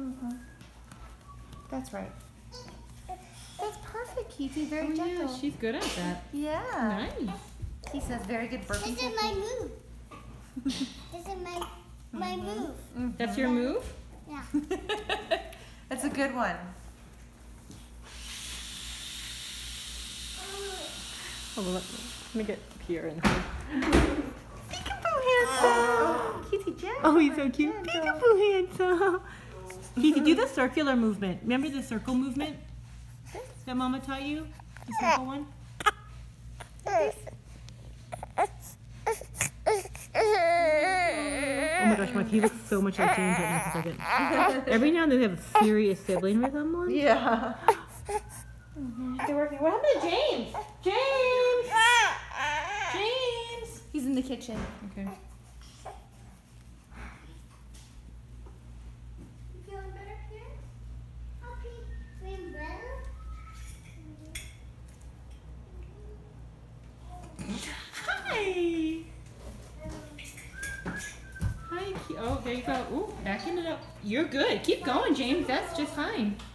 That's right. That's perfect, Keithy. Very gentle. Yeah, she's good at that. Yeah. Nice. He says very good burping. This is my move. This is my move. That's your move? Yeah. That's a good one. Oh, let me get here and Peekaboo handsome. Keithy, gentle. oh, he's so cute. Peekaboo handsome. Keithy, do the circular movement. Remember the circle movement that Mama taught you? The circle one? Oh my gosh, Mike, he looks so much like James right now for a second. Every now and then they have a serious sibling resemblance. Yeah. They're working. What happened to James? James! James! He's in the kitchen. Okay. You feeling better here? Happy? Feeling better? Hi! Hi. Oh, there you go. Ooh, backing it up. You're good. Keep going, James. That's just fine.